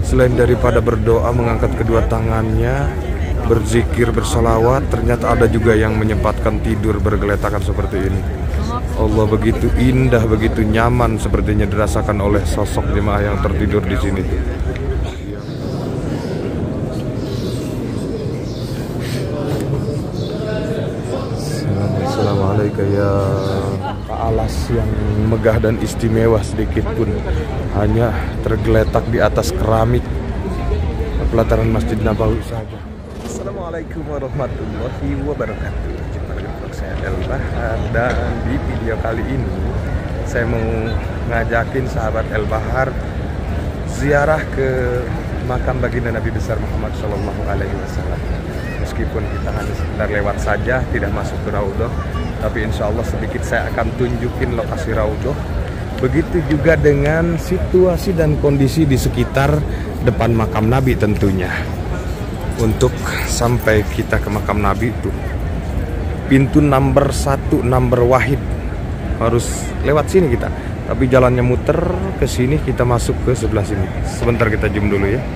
Selain daripada berdoa, mengangkat kedua tangannya, berzikir, bersolawat, ternyata ada juga yang menyempatkan tidur bergeletakan seperti ini. Allah, begitu indah, begitu nyaman sepertinya dirasakan oleh sosok jemaah yang tertidur di sini. Assalamualaikum ya. Alas yang megah dan istimewa sedikit pun hanya tergeletak di atas keramik pelataran Masjid Nabawi saja. Assalamualaikum warahmatullahi wabarakatuh. Jumpa lagi dengan saya El-Bahar, dan di video kali ini saya mau ngajakin sahabat El-Bahar ziarah ke makam baginda Nabi besar Muhammad SAW. Meskipun kita hanya sekedar lewat saja, tidak masuk ke Raudhah, tapi insya Allah sedikit saya akan tunjukin lokasi Raudhah. Begitu juga dengan situasi dan kondisi di sekitar depan makam Nabi tentunya. Untuk sampai kita ke makam Nabi itu pintu nomor 1, nomor wahid, harus lewat sini kita. Tapi jalannya muter ke sini, kita masuk ke sebelah sini. Sebentar kita zoom dulu ya.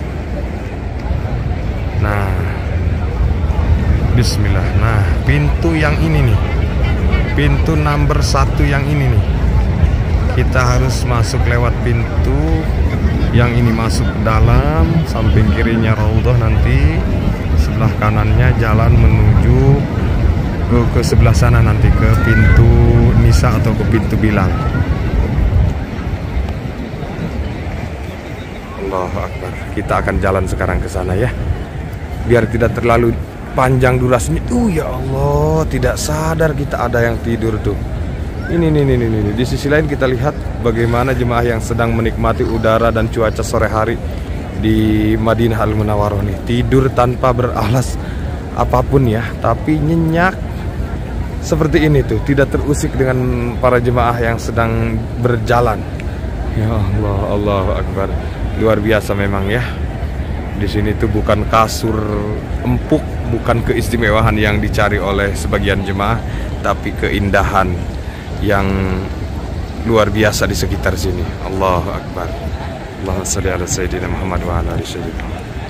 Nah, bismillah. Nah, pintu yang ini nih, pintu nomor 1 yang ini nih, kita harus masuk lewat pintu yang ini, masuk ke dalam. Samping kirinya Raudhah, nanti sebelah kanannya jalan menuju ke sebelah sana, nanti ke pintu Nisa atau ke pintu Bilal. Allahu Akbar. Kita akan jalan sekarang ke sana ya, biar tidak terlalu panjang durasinya. Ya Allah, tidak sadar kita ada yang tidur tuh. Ini. Di sisi lain kita lihat bagaimana jemaah yang sedang menikmati udara dan cuaca sore hari di Madinah Al-Munawwarah nih, tidur tanpa beralas apapun ya, tapi nyenyak seperti ini tuh, tidak terusik dengan para jemaah yang sedang berjalan. Ya Allah, Allahu Akbar. Luar biasa memang ya. Di sini tuh bukan kasur empuk, bukan keistimewaan yang dicari oleh sebagian jemaah, tapi keindahan yang luar biasa di sekitar sini. Allahu Akbar. Allahumma sholli ala sayyidina Muhammad wa ala ali sayyidina.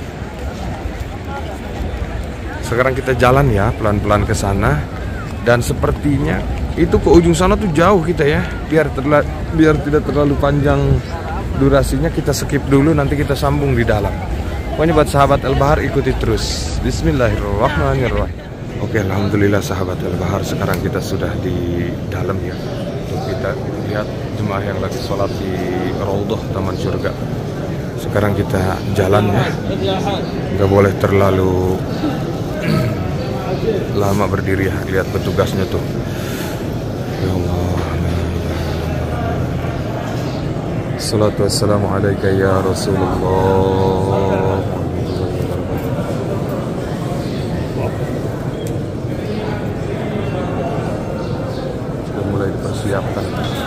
Sekarang kita jalan ya, pelan-pelan ke sana, dan sepertinya itu ke ujung sana tuh jauh kita ya. Biar tidak terlalu panjang durasinya, kita skip dulu, nanti kita sambung di dalam. Pokoknya buat sahabat El-Bahar ikuti terus. Bismillahirrahmanirrahim. Oke, alhamdulillah sahabat El-Bahar, sekarang kita sudah di dalam ya. Untuk kita lihat jemaah yang lagi sholat di Raudhah Taman Surga. Sekarang kita jalan ya. Nggak boleh terlalu lama berdiri ya. Lihat petugasnya tuh. Ya Allah. Salatu wassalamu alaika ya Rasulullah. Sudah mulai dipersiapkan.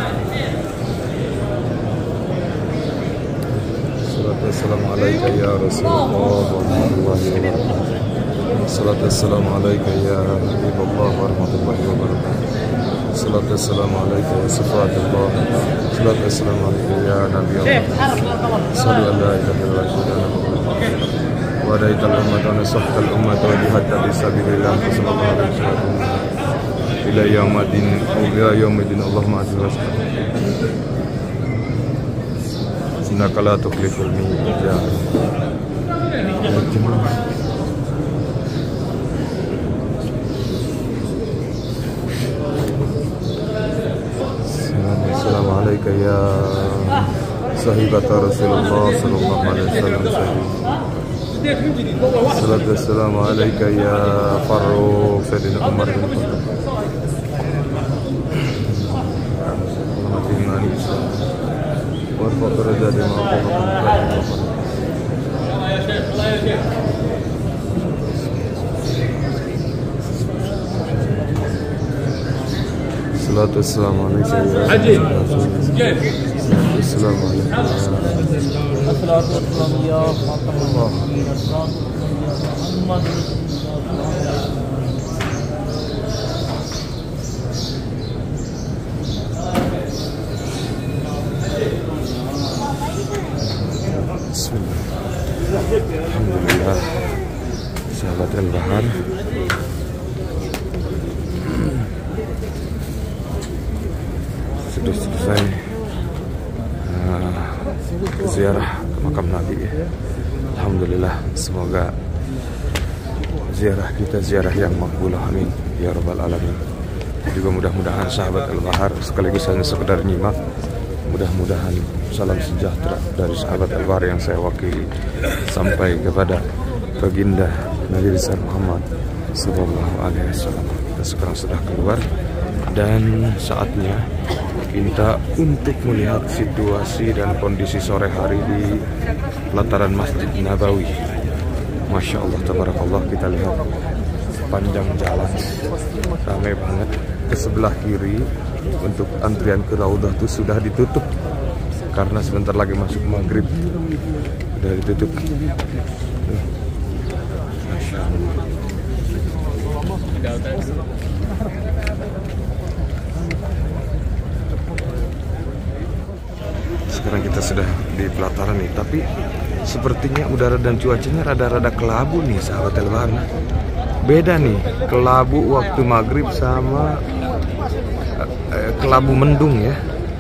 Salatu wassalamu alaika ya Rasulullah warahmatullahi wabarakatuh. Salatu wassalamu alaika ya Habibullah warahmatullahi wabarakatuh. Salatu wassalamu alaika ya Safatullah. Salatu wassalamu alaika ya Nabi Allah. Sallu ala ilaha illallah wa radaital ummata wa nasahtal ummata wa jihadta fi sabilillah sallallahu alaihi wasallam ila yaumiddin ila yaumiddin. Allahumma ajil wasqa innaka la tukhliful mi'ad. Assalamualaikum ya sahibat Rasulullah sallallahu alaihi wasallam. Salatu wassalamu alaika ya Faruq Sayyidina Umar bin Khattab. Warfa darajati ma Salatu wassalamu alaika ya Assalamu alaikum. Bismillah. Alhamdulillah sahabat Al-Bahar, sudah selesai ziarah ke makam Nabi. Alhamdulillah, semoga ziarah kita ziarah yang makbulah, amin ya rabbal alamin. Juga mudah-mudahan sahabat Al-Bahar sekaligus hanya sekedar nyimak, mudah-mudahan salam sejahtera dari sahabat Al-Bahar yang saya wakili sampai kepada baginda Nabi besar Muhammad sallallahu alaihi wasallam. Kita sekarang sudah keluar dan saatnya kita untuk melihat situasi dan kondisi sore hari di pelataran Masjid Nabawi. Masya Allah, tabarakallah, kita lihat sepanjang jalan ramai banget. Ke sebelah kiri untuk antrian ke Raudah itu sudah ditutup karena sebentar lagi masuk maghrib, sudah ditutup. Masya Allah. Sekarang kita sudah di pelataran nih, tapi sepertinya udara dan cuacanya rada-rada kelabu nih sahabat Al-Bahar. Beda nih kelabu waktu maghrib sama kelabu mendung ya.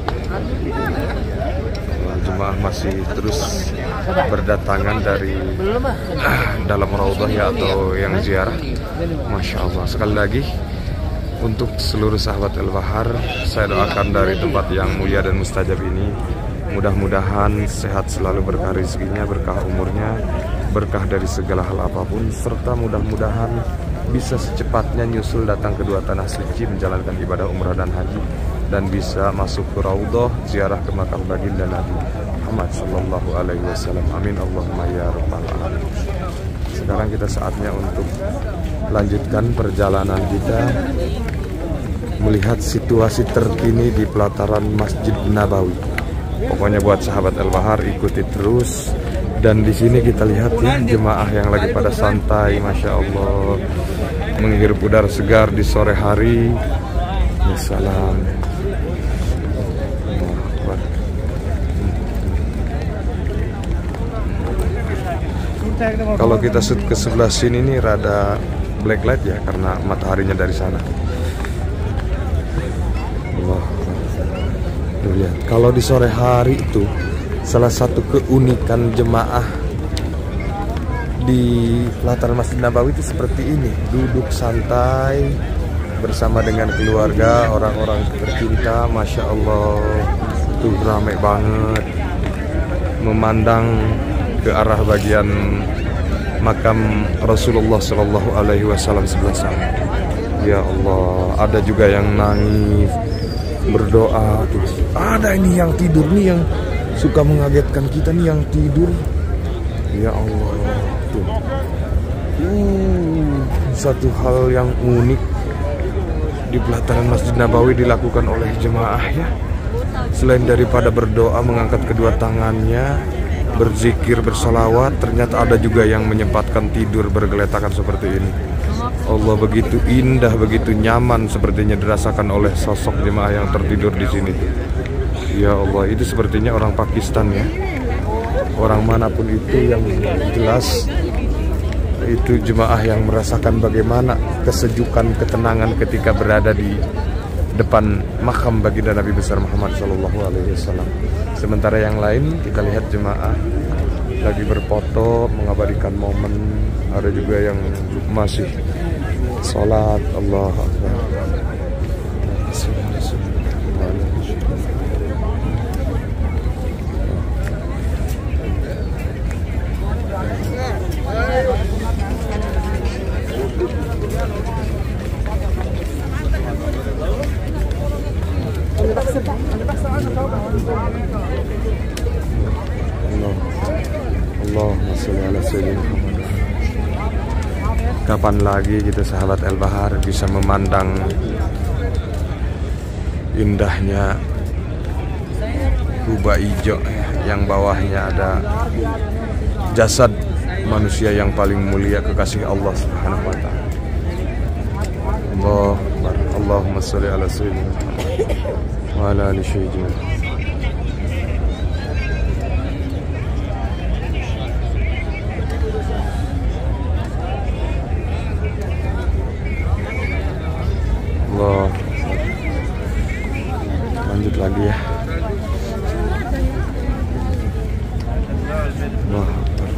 Jemaah masih terus berdatangan dari dalam raudhah ya atau yang ziarah. Masya Allah, sekali lagi untuk seluruh sahabat Al-Bahar, saya doakan dari tempat yang mulia dan mustajab ini, mudah-mudahan sehat selalu, berkah rezekinya, berkah umurnya, berkah dari segala hal apapun, serta mudah-mudahan bisa secepatnya nyusul datang kedua tanah suci menjalankan ibadah umrah dan haji, dan bisa masuk ke Raudhah ziarah ke makam baginda Nabi Muhammad sallallahu alaihi wasallam. Amin Allahumma ya rabbal alamin. Sekarang kita saatnya untuk lanjutkan perjalanan kita melihat situasi terkini di pelataran Masjid Nabawi. Pokoknya buat sahabat Al-Bahar ikuti terus. Dan di sini kita lihat ya jemaah yang lagi pada santai, masya Allah, menghirup udara segar di sore hari. Ya salam. Kalau kita shoot ke sebelah sini nih rada black light ya karena mataharinya dari sana. Allah. Lihat, kalau di sore hari itu salah satu keunikan jemaah di pelataran Masjid Nabawi itu seperti ini, duduk santai bersama dengan keluarga, orang-orang tercinta. Masya Allah, tuh ramai banget, memandang ke arah bagian makam Rasulullah Shallallahu Alaihi Wasallam sebelah sana. Ya Allah, ada juga yang nangis, berdoa. Tuh, ada ini yang tidur nih, yang suka mengagetkan kita nih, yang tidur. Ya Allah, tuh. Satu hal yang unik di pelataran Masjid Nabawi dilakukan oleh jemaah ya. Selain daripada berdoa, mengangkat kedua tangannya, berzikir, bersolawat, ternyata ada juga yang menyempatkan tidur bergeletakan seperti ini. Allah, begitu indah, begitu nyaman sepertinya dirasakan oleh sosok jemaah yang tertidur di sini. Ya Allah, itu sepertinya orang Pakistan ya. Orang manapun itu yang jelas itu jemaah yang merasakan bagaimana kesejukan, ketenangan ketika berada di depan makam baginda Nabi besar Muhammad sallallahu alaihi wasallam. Sementara yang lain kita lihat jemaah lagi berfoto, mengabadikan momen. Ada juga yang masih sholat. Allah Akbar. Allahumma sholli ala sayyidina Muhammad. Kapan lagi kita sahabat Al-Bahar bisa memandang indahnya kubah hijau yang bawahnya ada jasad manusia yang paling mulia, kekasih Allah Subhanahu wa taala. Allahumma sholli ala sayyidina Muhammad wa ala ali sayyidina. Wah.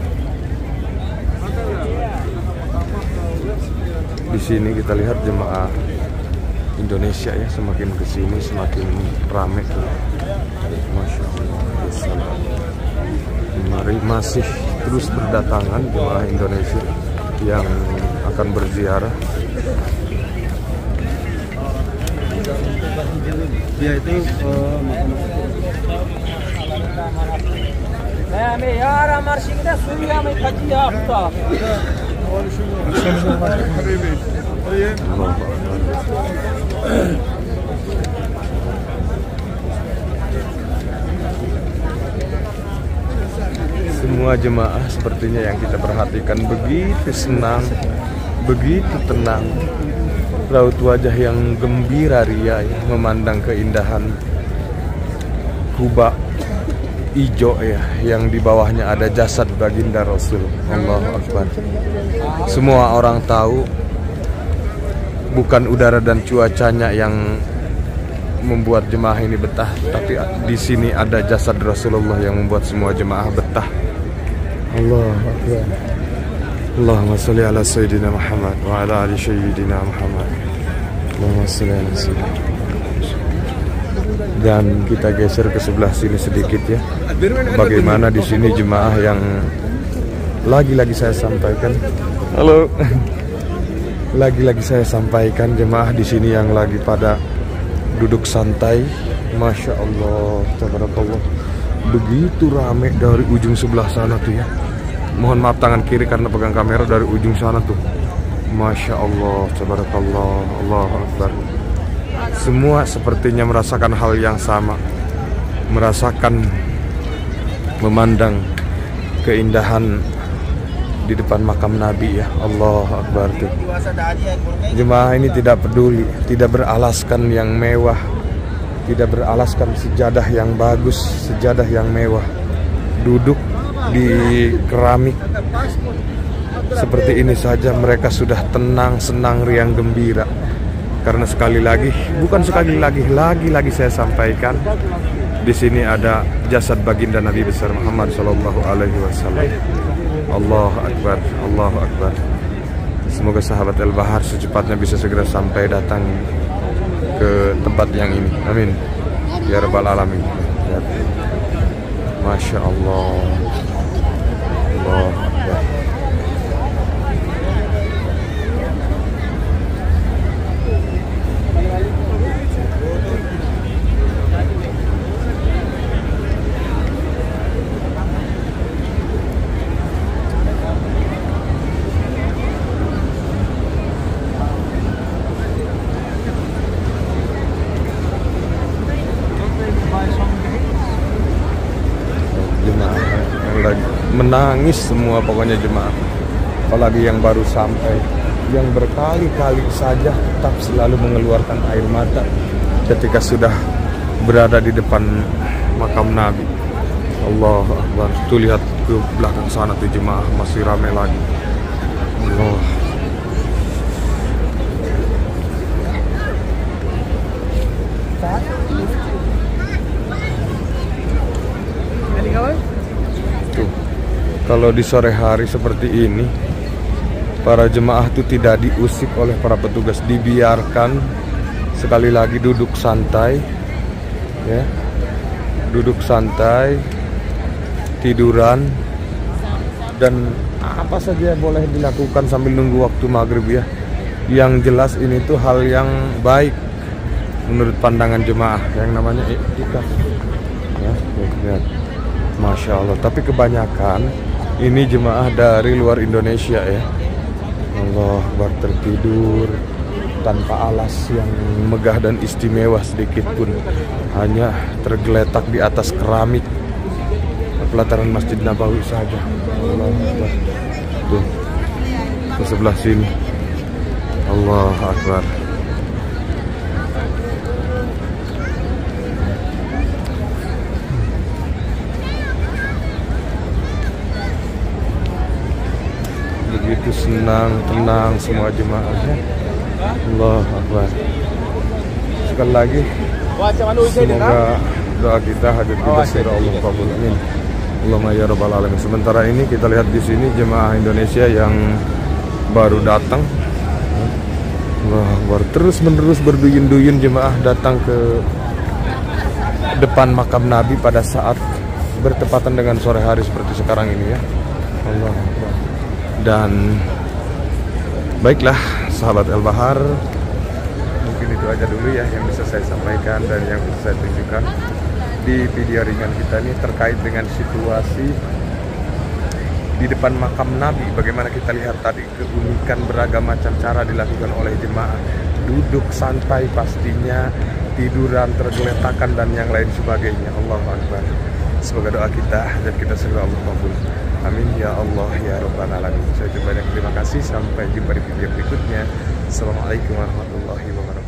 Di sini kita lihat jemaah Indonesia ya, semakin kesini semakin ramai tuh. Masya Allah. Mari masih terus berdatangan jemaah Indonesia yang akan berziarah. Dia itu semua jemaah sepertinya yang kita perhatikan begitu senang, begitu tenang, raut wajah yang gembira ria ya, memandang keindahan kubah ijo ya, yang di bawahnya ada jasad baginda Rasul. Allahu Akbar. Semua orang tahu bukan udara dan cuacanya yang membuat jemaah ini betah, tapi di sini ada jasad Rasulullah yang membuat semua jemaah betah. Allahu Akbar. Allahumma sholli ala sayyidina Muhammad wa ala ali sayyidina Muhammad. Allahumma sholli ala sayyidina. Dan kita geser ke sebelah sini sedikit ya. Bagaimana di sini jemaah yang lagi-lagi saya sampaikan. Halo. Lagi-lagi saya sampaikan jemaah di sini yang lagi pada duduk santai. Masya Allah, tabarakallah. Begitu rame dari ujung sebelah sana tuh ya. Mohon maaf tangan kiri karena pegang kamera, dari ujung sana tuh. Masya Allah, tabarakallah, Allahu Akbar. Semua sepertinya merasakan hal yang sama, merasakan, memandang keindahan di depan makam Nabi ya. Allahu Akbar tuh. Jemaah ini tidak peduli, tidak beralaskan yang mewah, tidak beralaskan sejadah yang bagus, sejadah yang mewah, duduk di keramik seperti ini saja mereka sudah tenang, senang, riang, gembira. Karena sekali lagi, bukan sekali lagi, lagi-lagi saya sampaikan, di sini ada jasad baginda Nabi besar Muhammad Shallallahu Alaihi Wasallam. Allahu Akbar, Allahu Akbar. Semoga sahabat Al-Bahar secepatnya bisa segera sampai datang ke tempat yang ini. Amin. Ya Rabbal Alamin. Ya. Masya Allah. Allahu Akbar. Menangis semua pokoknya jemaah, apalagi yang baru sampai, yang berkali-kali saja tetap selalu mengeluarkan air mata ketika sudah berada di depan makam Nabi. Allahu Akbar. Tuh lihat ke belakang sana tuh jemaah masih ramai lagi. Allah. Kalau di sore hari seperti ini, para jemaah itu tidak diusik oleh para petugas, dibiarkan sekali lagi duduk santai, ya, duduk santai, tiduran, dan apa saja boleh dilakukan sambil nunggu waktu maghrib ya. Yang jelas ini tuh hal yang baik menurut pandangan jemaah yang namanya iktikaf. Ya, lihat. Masya Allah. Tapi kebanyakan ini jemaah dari luar Indonesia ya. Allah Akbar, tertidur tanpa alas yang megah dan istimewa sedikit pun, hanya tergeletak di atas keramik pelataran Masjid Nabawi saja. Allah Akbar. Tuh, ke sebelah sini. Allah Akbar. Begitu senang, tenang semua jemaahnya. Allah Akbar. Sekali lagi, semoga doa kita, hajat kita segera Allah kabul. Amin. Allahumma ya rabbal alamin. Sementara ini kita lihat di sini jemaah Indonesia yang baru datang. Wah, terus menerus berduyun-duyun jemaah datang ke depan makam Nabi pada saat bertepatan dengan sore hari seperti sekarang ini ya. Allah. Dan baiklah sahabat El Bahar, mungkin itu aja dulu ya yang bisa saya sampaikan dan yang bisa saya tunjukkan di video ringan kita ini terkait dengan situasi di depan makam Nabi. Bagaimana kita lihat tadi keunikan beragam macam cara dilakukan oleh jemaah, duduk santai pastinya, tiduran tergeletakan dan yang lain sebagainya. Allahu Akbar. Semoga doa kita dan kita segera Allah kabul. Amin ya Allah ya Rabbal alamin. Saya ucapkan terima kasih, sampai jumpa di video berikutnya. Assalamualaikum warahmatullahi wabarakatuh.